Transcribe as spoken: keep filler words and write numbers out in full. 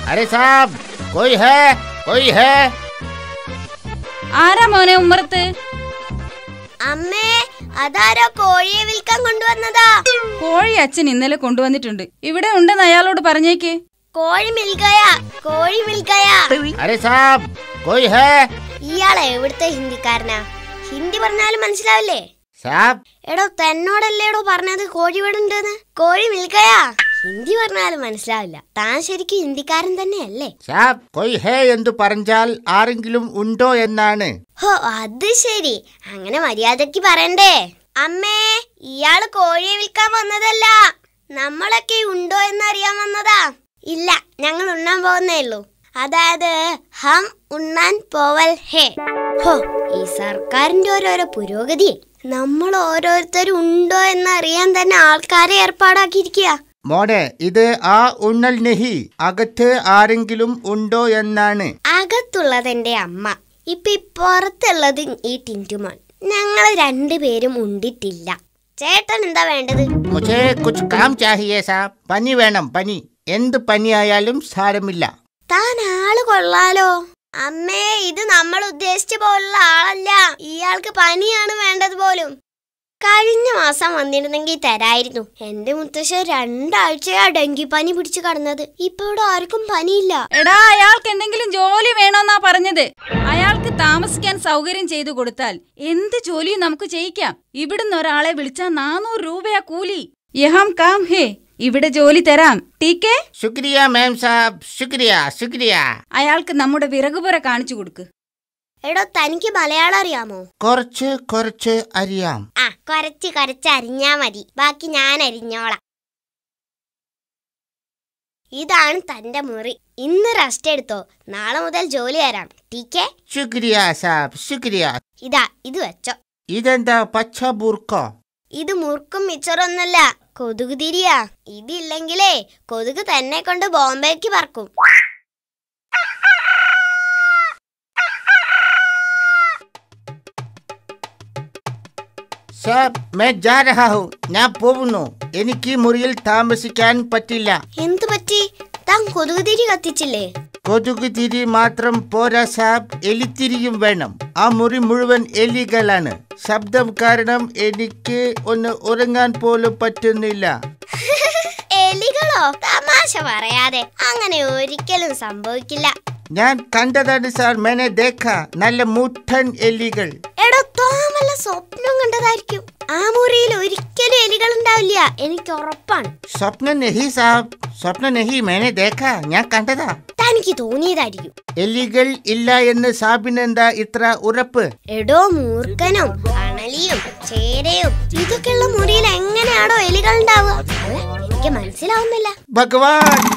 अरे साहब कोई है कोई है ആരാ മോനെ ഉമ്മറത്ത്? അമ്മേ, അതാരോ കോഴിയെ വിൽക്കാൻ കൊണ്ടുവന്നതാ. കോഴി അച്ഛൻ ഇന്നലെ കൊണ്ടുവന്നിട്ടുണ്ട്. ഇവിടെ ഉണ്ടെന്ന് അയാളോട് പറഞ്ഞേക്ക്. കോഴി മിൽക്കയാ, കോഴി മിൽക്കയാ. अरे साहब कोई है. ഇയാളെ എവിടുത്തെ ഹിന്ദിക്കാരനാ? ഹിന്ദി പറഞ്ഞാലും മനസ്സിലാവില്ലേ? സാബ് എടോ തന്നോടല്ലേടോ പറഞ്ഞത് കോഴി ഇവിടെ ഉണ്ടെന്ന്. കോഴി മിൽക്കയാ. ഹിന്ദി പറഞ്ഞാലും മനസ്സിലാവില്ല. താൻ ശരിക്കും ഹിന്ദിക്കാരൻ തന്നെയല്ലേ? സാബ് കോയി ഹേ എന്ന് പറഞ്ഞാൽ ആരെങ്കിലും ഉണ്ടോ എന്നാണ്. ഹോ, അത് ശരി. അങ്ങനെ മര്യാദക്ക് പറയണ്ടേ. അമ്മേ, ഇയാള് കോഴിയെ വിൽക്കാൻ വന്നതല്ല. നമ്മളൊക്കെ ഉണ്ടോ എന്നറിയാൻ വന്നതാ. ഇല്ല, ഞങ്ങൾ ഉണ്ണാൻ പോകുന്നേ ഉള്ളൂ. അതായത് ഹം ഉണ്ണാൻ പോവൽ ഹേ. ഹോ, ഈ സർക്കാരിന്റെ ഓരോരോ പുരോഗതി. നമ്മൾ ഓരോരുത്തരും ഉണ്ടോ എന്നറിയാൻ തന്നെ ആൾക്കാരെ ഏർപ്പാടാക്കിയിരിക്കുക. മോനെ, ഇത് ആ ഉണ്ണൽ നെഹി, അകത്ത് ആരെങ്കിലും ഉണ്ടോ എന്നാണ്. അകത്തുള്ളത് എന്റെ അമ്മ. ഇപ്പൊ പുറത്തുള്ളത് ഈ ടിന്റുമോൻ. ഞങ്ങൾ രണ്ടുപേരും ഉണ്ടിട്ടില്ല. ചേട്ടൻ എന്താ വേണ്ടത്? മുझे कुछ काम चाहिए साहब. പനി വേണം, പനി. എന്ത് പനിയായാലും സാരമില്ല. താൻ ആള് കൊള്ളാലോ. അമ്മേ, ഇത് നമ്മൾ ഉദ്ദേശിച്ച പോലുള്ള ആളല്ല. ഇയാൾക്ക് പനിയാണ് വേണ്ടത് പോലും. കഴിഞ്ഞ മാസം വന്നിരുന്നെങ്കിൽ തരായിരുന്നു. എന്റെ മുത്തശ്ശൻ രണ്ടാഴ്ചയാ ഡെങ്കിപ്പനി പിടിച്ചു കടന്നത്. ഇപ്പൊ ഇവിടെ ആർക്കും പനിയില്ല. എടാ, അയാൾക്ക് എന്തെങ്കിലും ജോലി വേണോന്നാ പറഞ്ഞത്. അയാൾക്ക് താമസിക്കാൻ സൗകര്യം ചെയ്തു കൊടുത്താൽ എന്ത് ജോലിയും നമുക്ക് ചെയ്യിക്കാം. ഇവിടുന്ന് ഒരാളെ വിളിച്ചാൽ നാനൂറ് രൂപയാ കൂലി. യഹാം കാം ഹേ, ഇവിടെ ജോലി തരാം. ടീക്കേ? ശുക്രിയ മാം സാബ്, ശുക്രിയ ശുക്രിയ. അയാൾക്ക് നമ്മുടെ വിറകുപുര കാണിച്ചു കൊടുക്ക്. എടോ, തനിക്ക് മലയാളം അറിയാമോ? കുറച്ച് കുറച്ച് അറിയാം. ആ, കുറച്ച് കുറച്ച് അറിഞ്ഞാ മതി. ബാക്കി ഞാൻ അരിഞ്ഞോളാം. ഇതാണ് തന്റെ മുറി. ഇന്ന് റെസ്റ്റ് എടുത്തോ. നാളെ മുതൽ ജോലി തരാം. ടീക്കേ? ശുക്രിയ സാബ്, ശുക്രിയ. ഇതാ, ഇത് വെച്ചോ. ഇതെന്താ പച്ച ബുർക്ക? ഇത് മുറുക്കും മിച്ചറൊന്നല്ല, കൊതുക് തിരിയാ. ഇതില്ലെങ്കിലേ കൊതുക് തന്നെ കൊണ്ട് ബോംബേക്ക് പറക്കും. സാബ് मैं जा रहा हूं. ഞാൻ പോകുന്നു. എനിക്ക് മുറിയിൽ താമസിക്കാൻ പറ്റില്ല. എന്തു പറ്റി? താൻ കൊതുക് തിരി കത്തിച്ചില്ലേ? കൊതുക് തിരി മാത്രം പോരാ സാബ്, എലിത്തിരിയും വേണം. ആ മുറി മുഴുവൻ എലികളാണ്. ശബ്ദം കാരണം എനിക്ക് ഒന്ന് ഉറങ്ങാൻ പോലും പറ്റുന്നില്ല. എലികളോ? തമാശ പറയാതെ. അങ്ങനെ ഒരിക്കലും സംഭവിക്കില്ല. ഞാൻ കണ്ടതാണ് സാർ, മേനെ ദേഖ. നല്ല മുട്ടൻ എലികൾ. എടോ, താൻ വല്ല സ്വപ്നം കണ്ടതായിരിക്കും. ആ മുറിയിൽ ഒരിക്കലും എലികൾ ഉണ്ടാവില്ല, എനിക്ക് ഉറപ്പാണ്. സ്വപ്ന നെഹി സാബ്, സ്വപ്ന നെഹി, മേനെ ദേഖ. ഞാൻ കണ്ടതാ. തനിക്ക് തോന്നിയതായിരിക്കും. എലികൾ ഇല്ല എന്ന് സാബിനെന്താ ഇത്ര ഉറപ്പ്? എടോ മൂർഖനും അണലിയും ചേരയും ഇതൊക്കെയുള്ള മുറിയിൽ എങ്ങനെയാണോ എലികൾ ഉണ്ടാവുക? എനിക്ക് മനസ്സിലാവുന്നില്ല. ഭഗവാൻ.